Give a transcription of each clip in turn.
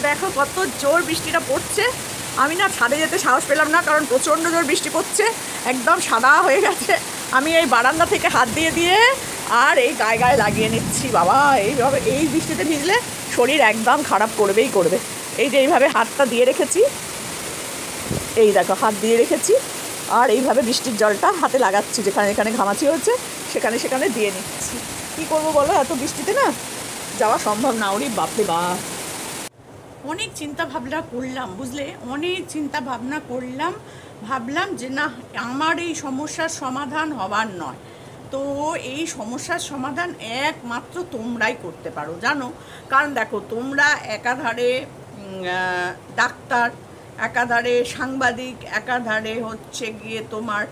দেখো কত জোর বৃষ্টিটা পড়ছে। আমি না ছাদে যেতে সাহস পেলাম না, কারণ প্রচণ্ড জোর বৃষ্টি পড়ছে, একদম সাদা হয়ে গেছে। আমি এই বারান্দা থেকে হাত দিয়ে দিয়ে আর এই গায়ে গায়ে লাগিয়ে নিচ্ছি। বাবা এইভাবে এই বৃষ্টিতে ভিজলে শরীর একদম খারাপ করবেই করবে। এই যে এইভাবে হাতটা দিয়ে রেখেছি, এই দেখো হাত দিয়ে রেখেছি, আর এইভাবে বৃষ্টির জলটা হাতে লাগাচ্ছি, যেখানে যেখানে ঘামাচি হচ্ছে সেখানে সেখানে দিয়ে নিচ্ছি। কী করবো বলো, এত বৃষ্টিতে না যাওয়া সম্ভব না। ওরই বাপরে বাপ, অনেক চিন্তা ভাবনা করলাম বুঝলে, অনেক চিন্তা ভাবনা করলাম, ভাবলাম যে না আমার এই সমস্যার সমাধান হবার নয়। তো এই সমস্যার সমাধান একমাত্র তোমরাই করতে পারো জানো। কারণ দেখো, তোমরা একাধারে ডাক্তার, একাধারে সাংবাদিক, একাধারে হচ্ছে গিয়ে তোমার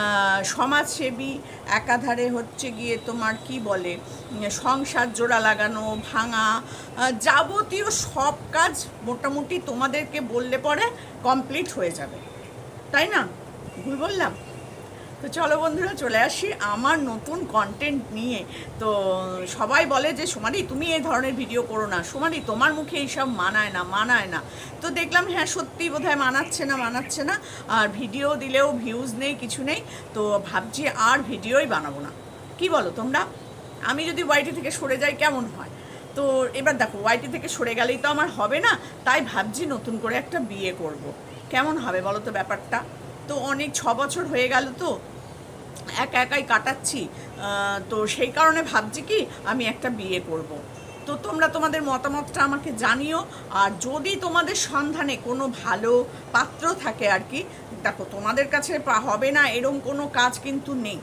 সমাজসেবী, একাধারে হচ্ছে গিয়ে তোমার কি বলে সংসার জোড়া লাগানো, ভাঙা, যাবতীয় সব কাজ মোটামুটি তোমাদেরকে বললে পরে কমপ্লিট হয়ে যাবে, তাই না? ভুল বললাম? তো চলো বন্ধুরা, চলে আসি আমার নতুন কন্টেন্ট নিয়ে। তো সবাই বলে যে সোমাদি তুমি এই ধরনের ভিডিও করো না, সোমাদি তোমার মুখে এইসব মানায় না। তো দেখলাম হ্যাঁ সত্যি বোধহয় মানাচ্ছে না, আর ভিডিও দিলেও ভিউজ নেই, কিছু নেই। তো ভাবছি আর ভিডিওই বানাবো না। কি বলো তোমরা? আমি যদি ওয়াইটি থেকে সরে যাই কেমন হয়? তো এবার দেখো, ওয়াইটি থেকে সরে গেলেই তো আমার হবে না, তাই ভাবছি নতুন করে একটা বিয়ে করব। কেমন হবে বলো তো ব্যাপারটা? তো অনেক 6 বছর হয়ে গেল তো একা একাই কাটাচ্ছি, তো সেই কারণে ভাবছি কি আমি একটা বিয়ে করব। তো তোমরা তোমাদের মতামতটা আমাকে জানিও। আর যদি তোমাদের সন্ধানে কোনো ভালো পাত্র থাকে আর কি, দেখো তোমাদের কাছে হবে না এরকম কোনো কাজ কিন্তু নেই।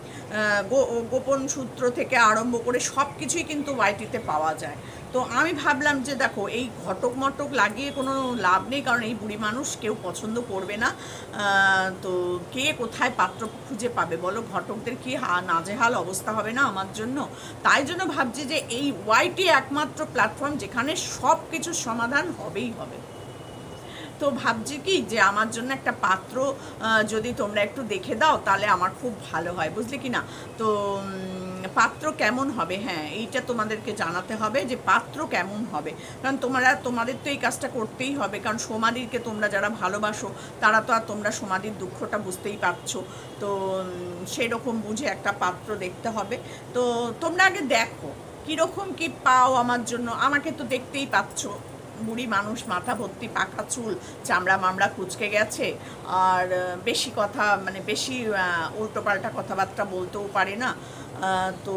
গোপন সূত্র থেকে আরম্ভ করে সব কিছুই কিন্তু ওয়াইটিতে পাওয়া যায়। তো আমি ভাবলাম যে দেখো এই ঘটক মটক লাগিয়ে কোনো লাভ নেই, কারণ এই বুড়ি মানুষ কেউ পছন্দ করবে না। তো কে কোথায় পাত্র খুঁজে পাবে বলো? ঘটকদের কি নাজেহাল অবস্থা হবে না আমার জন্য? তাই জন্য ভাবছি যে এই ওয়াইটি একমাত্র প্ল্যাটফর্ম যেখানে সব কিছুর সমাধান হবেই হবে। তো ভাবছি কি যে আমার জন্য একটা পাত্র যদি তোমরা একটু দেখে দাও তাহলে আমার খুব ভালো হয়, বুঝলে কি না? তো পাত্র কেমন হবে, হ্যাঁ এইটা তোমাদেরকে জানাতে হবে যে পাত্র কেমন হবে। কারণ তোমাদের তো এই কাজটা করতেই হবে, কারণ সোমাদিকে তোমরা যারা ভালোবাসো তারা তো আর তোমরা সোমাদির দুঃখটা বুঝতেই পারছো। তো সেই রকম বুঝে একটা পাত্র দেখতে হবে। তো তোমরা আগে দেখো কীরকম কি পাও আমার জন্য। আমাকে তো দেখতেই পাচ্ছ, বুড়ি মানুষ, মাথা ভর্তি পাকা চুল, চামড়া মামড়া কুচকে গেছে, আর বেশি কথা মানে বেশি উল্টোপাল্টা কথাবার্তা বলতেও পারে না, তো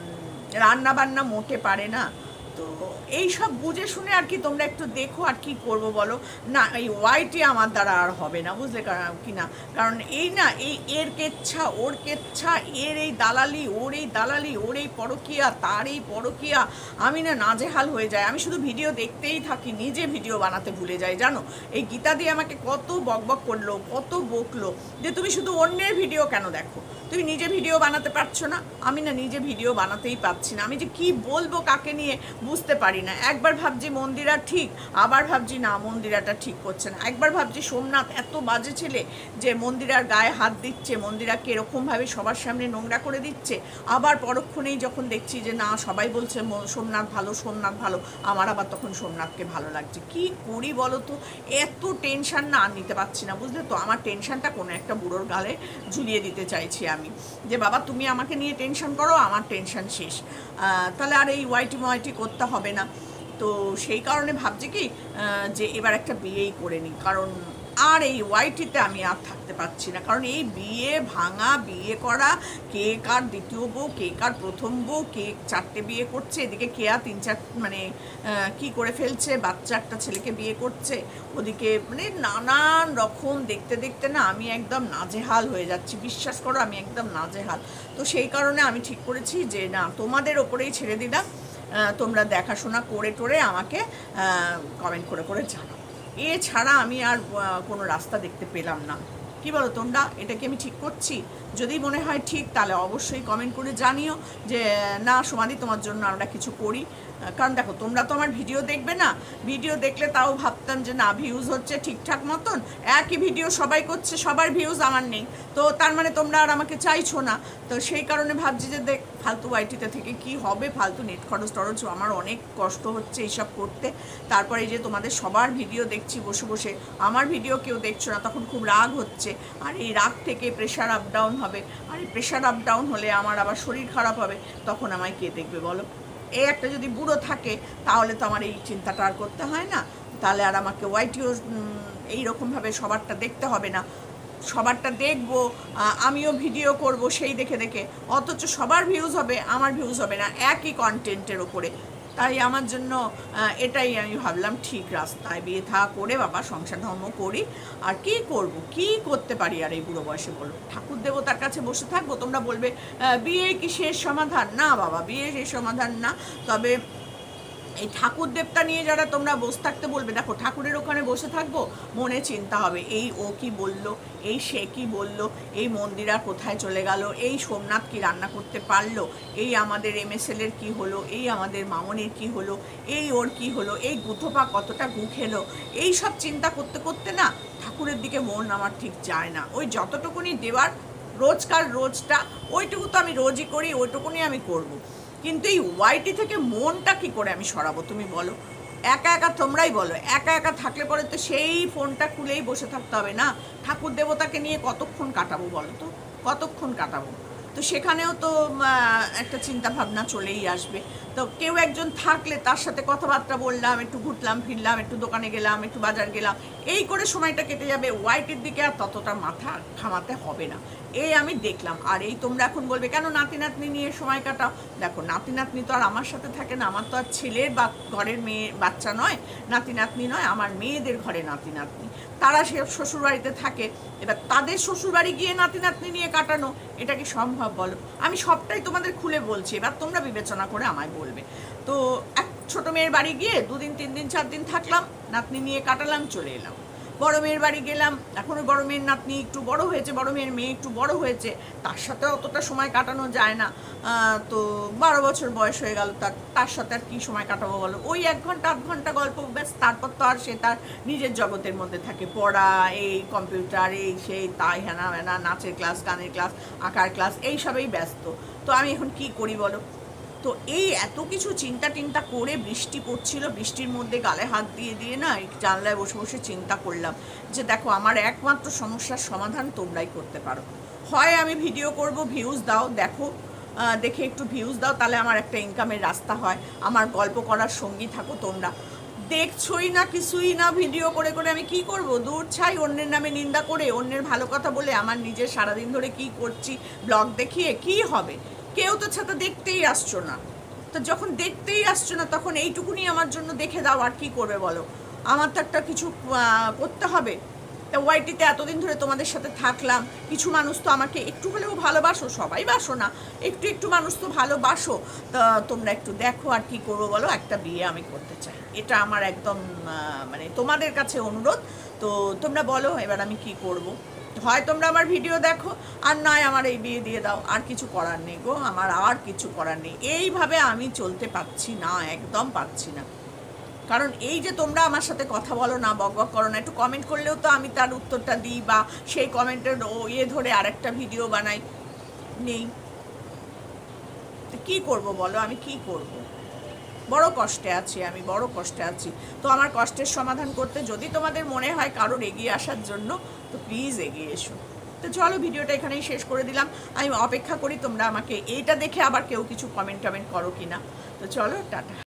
রান্না বান্না মোটে পারে না। তো এই সব বুঝে শুনে আর কি তোমরা একটু দেখো। আর কি করব বলো না, এই ওয়াইটি আমার দ্বারা আর হবে না, বুঝলে কি না? কারণ এই না এর কেচ্ছা ওর কেচ্ছা, এর এই দালালি ওর এই দালালি, ওর এই পরকিয়া তার এই পরকিয়া, আমি না নাজেহাল হয়ে যায়। আমি শুধু ভিডিও দেখতেই থাকি, নিজে ভিডিও বানাতে ভুলে যাই জানো। এই গীতা দিয়ে আমাকে কত বকবক করলো, কত বকলো যে তুমি শুধু অন্যের ভিডিও কেন দেখো, তুমি নিজে ভিডিও বানাতে পারছো না। আমি না নিজে ভিডিও বানাতেই পারছি না, আমি যে কি বলবো কাকে নিয়ে বুঝতে পারি না। একবার ভাবছি মন্দিরা ঠিক, আবার ভাবছি না মন্দিরাটা ঠিক করছে না। একবার ভাবছি সোমনাথ এত বাজে ছেলে যে মন্দিরার গায়ে হাত দিচ্ছে, মন্দিরাকে এরকমভাবে সবার সামনে নোংরা করে দিচ্ছে, আবার পরক্ষণেই যখন দেখছি যে না সবাই বলছে সোমনাথ ভালো, সোমনাথ ভালো, আমার আবার তখন সোমনাথকে ভালো লাগছে। কি করি বলো তো? এত টেনশন না আর নিতে পারছি না, বুঝলে তো? আমার টেনশনটা কোনো একটা বুড়োর গালে ঝুলিয়ে দিতে চাইছি আমি, যে বাবা তুমি আমাকে নিয়ে টেনশন করো, আমার টেনশন শেষ, তাহলে আর এই ওয়াইটি করতে হবে না। তো সেই কারণে ভাবছি কি যে এবার একটা বিয়েই করে নিই, কারণ আর এই ওয়াইটিতে আমি আর থাকতে পারছি না। কারণ এই বিয়ে ভাঙা, বিয়ে করা, কে কার দ্বিতীয় বউ, কে কার প্রথম বউ, কে 4টে বিয়ে করছে, এদিকে কে আর 3-4 মানে কি করে ফেলছে, বাচ্চা একটা ছেলেকে বিয়ে করছে, ওদিকে মানে নানান রকম দেখতে দেখতে না আমি একদম নাজেহাল হয়ে যাচ্ছি, বিশ্বাস করো আমি একদম নাজেহাল। তো সেই কারণে আমি ঠিক করেছি যে না তোমাদের ওপরেই ছেড়ে দিলাম, তোমরা দেখাশোনা করে টোরে আমাকে কমেন্ট করে করে জানাও। এছাড়া আমি আর কোনো রাস্তা দেখতে পেলাম না। কি বলো তোমরা, এটা কি আমি ঠিক করছি? যদি মনে হয় ঠিক তাহলে অবশ্যই কমেন্ট করে জানিও যে না সোমাদি তোমার জন্য আমরা কিছু করি। কারণ দেখো তোমরা তো আমার ভিডিও দেখবে না, ভিডিও দেখলে তাও ভাবতাম যে না ভিউজ হচ্ছে ঠিকঠাক মতন, একই ভিডিও সবাই করছে, সবার ভিউজ আমার নেই, তো তার মানে তোমরা আর আমাকে চাইছো না। তো সেই কারণে ভাবছি যে দেখ ফালতু ওয়াইটিতে থেকে কি হবে, ফালতু নেট খরচ টরচ, আমার অনেক কষ্ট হচ্ছে এইসব করতে। তারপরে এই যে তোমাদের সবার ভিডিও দেখছি বসে বসে, আমার ভিডিও কেউ দেখছো না, তখন খুব রাগ হচ্ছে। আর এই রাগ থেকে প্রেশার আপ ডাউন হবে, আর এই প্রেশার আপ ডাউন হলে আমার আবার শরীর খারাপ হবে, তখন আমায় কে দেখবে বলো? এই একটা যদি বুড়ো থাকে তাহলে তো আমার এই চিন্তাটা আর করতে হয় না, তাহলে আর আমাকে ওয়াইটিও এইরকমভাবে সবারটা দেখতে হবে না, সবারটা দেখবো, আমিও ভিডিও করব সেই দেখে দেখে, অথচ সবার ভিউজ হবে আমার ভিউজ হবে না একই কন্টেন্টের ওপরে। তাই আমার জন্য এটাই আমি ভাবলাম ঠিক রাস্তায়, বিয়ে থা করে বাবা সংসার ধর্ম করি, আর কি করব, কি করতে পারি আর এই বুড়ো বয়সে বলো? ঠাকুর দেবতার কাছে বসে থাকবো? তোমরা বলবে বিয়ে কি শেষ সমাধান? না বাবা, বিয়ে শেষ সমাধান না। তবে এই ঠাকুর দেবতা নিয়ে যারা তোমরা বসে থাকতে বলবে, দেখো ঠাকুরের ওখানে বসে থাকবো, মনে চিন্তা হবে এই ও কি বলল, এই সে কি বলল, এই মন্দিরা কোথায় চলে গেল, এই সোমনাথ কি রান্না করতে পারলো, এই আমাদের এমএসএলের কি হলো, এই আমাদের মামনের কি হলো, এই ওর কি হলো, এই গুথোপা কতটা গু খেলো, এই সব চিন্তা করতে করতে না ঠাকুরের দিকে মন আমার ঠিক যায় না। ওই যতটুকুনি দেওয়ার রোজকার রোজটা, ওইটুকু তো আমি রোজই করি, ওইটুকুনি আমি করবো, কিন্তু এই ওয়াইটি থেকে মনটা কি করে আমি সরাবো তুমি বলো? একা একা তোমরাই বলো, একা একা থাকলে পরে তো সেই ফোনটা খুলেই বসে থাকতে হবে না? ঠাকুর দেবতাকে নিয়ে কতক্ষণ কাটাবো বলো তো, কতক্ষণ কাটাবো? তো সেখানেও তো একটা চিন্তা ভাবনা চলেই আসবে। তো কেউ একজন থাকলে তার সাথে কথাবার্তা বললাম, একটু ঘুরলাম ফিরলাম, একটু দোকানে গেলাম, একটু বাজার গেলাম, এই করে সময়টা কেটে যাবে। ওয়াইটির দিকে আর ততটা মাথা ঘামাতে হবে না, এই আমি দেখলাম। আর এই তোমরা এখন বলবে কেন নাতি নাতনি নিয়ে সময় কাটাও? দেখো নাতি নাতনি তো আর আমার সাথে থাকে না, আমার তো আর ছেলের বা ঘরের মেয়ে বাচ্চা নয়, নাতি নাতনি নয়, আমার মেয়েদের ঘরে নাতি নাতনি, তারা সে শ্বশুরবাড়িতে থাকে। এবার তাদের শ্বশুরবাড়ি গিয়ে নাতি নাতনি নিয়ে কাটানো এটা কি সম্ভব বলো? আমি সবটাই তোমাদের খুলে বলছি, এবার তোমরা বিবেচনা করে আমায় বলবে। তো এক ছোটো মেয়ের বাড়ি গিয়ে 2 দিন 3 দিন 4 দিন থাকলাম, নাতনি নিয়ে কাটালাম, চলে এলাম। বড় মেয়ের বাড়ি গেলাম, এখনও বড় মেয়ের নাতনি একটু বড় হয়েছে, বড় মেয়ের মেয়ে একটু বড় হয়েছে, তার সাথে অতটা সময় কাটানো যায় না। তো 12 বছর বয়স হয়ে গেল, তার সাথে আর কী সময় কাটাবো বলো? ওই 1 ঘন্টা 8 ঘন্টা গল্প, ব্যাস। তারপর তো আর সে তার নিজের জগতের মধ্যে থাকে, পড়া, এই কম্পিউটার, এই সেই তাই, হেনা হেনা, নাচের ক্লাস, গানের ক্লাস, আঁকার ক্লাস, এইসবেই ব্যস্ত। তো আমি এখন কি করি বলো? তো এই এত কিছু চিন্তা টিন্তা করে, বৃষ্টি পড়ছিল, বৃষ্টির মধ্যে গালে হাত দিয়ে দিয়ে না এই জানলায় বসে বসে চিন্তা করলাম যে দেখো আমার একমাত্র সমস্যার সমাধান তোমরাই করতে পারো। হয় আমি ভিডিও করব, ভিউজ দাও, দেখো, দেখে একটু ভিউজ দাও, তাহলে আমার একটা ইনকামের রাস্তা হয়, আমার গল্প করার সঙ্গী থাকো তোমরা। দেখছোই না, কিছুই না, ভিডিও করে করে আমি কি করব? দূর ছাই, অন্যের নামে নিন্দা করে, অন্যের ভালো কথা বলে আমার নিজের সারাদিন ধরে কি করছি ব্লগ দেখিয়ে কি হবে? কেউ তো ছাতা দেখতেই আসছো না। তো যখন দেখতেই আসছো না তখন এইটুকুনি আমার জন্য দেখে দাও, আর কি করবে বলো? আমার তো একটা কিছু করতে হবে। তা ওয়াইটিতে এতদিন ধরে তোমাদের সাথে থাকলাম, কিছু মানুষ তো আমাকে একটু হলেও ভালোবাসো, সবাই বাসো না, একটু একটু মানুষ তো ভালোবাসো। তা তোমরা একটু দেখো, আর কি করবো বলো? একটা বিয়ে আমি করতে চাই, এটা আমার একদম মানে তোমাদের কাছে অনুরোধ। তো তোমরা বলো এবার আমি কি করব? হয় তোমরা আমার ভিডিও দেখো, আর নয় আমার এই বিয়ে দিয়ে দাও, আর কিছু করার নেই গো, আমার আর কিছু করার নেই। এইভাবে আমি চলতে পারছি না, একদম পারছি না। কারণ এই যে তোমরা আমার সাথে কথা বলো না, বক বক করো না, একটু কমেন্ট করলেও তো আমি তার উত্তরটা দিই, বা সেই কমেন্টের ধরে আরেকটা ভিডিও বানাই, নেই। কি করব বলো? আমি কি করব? বড় কষ্টে আছি, আমি বড় কষ্টে আছি। তো আমার কষ্টের সমাধান করতে যদি তোমাদের মনে হয় কারোর এগিয়ে আসার জন্য, তো প্লিজ এগিয়ে এসো। তো চলো ভিডিওটা এখানেই শেষ করে দিলাম। আমি অপেক্ষা করি তোমরা আমাকে এইটা দেখে আবার কেউ কিছু কমেন্ট টমেন্ট করো কিনা। তো চলো, টাটা।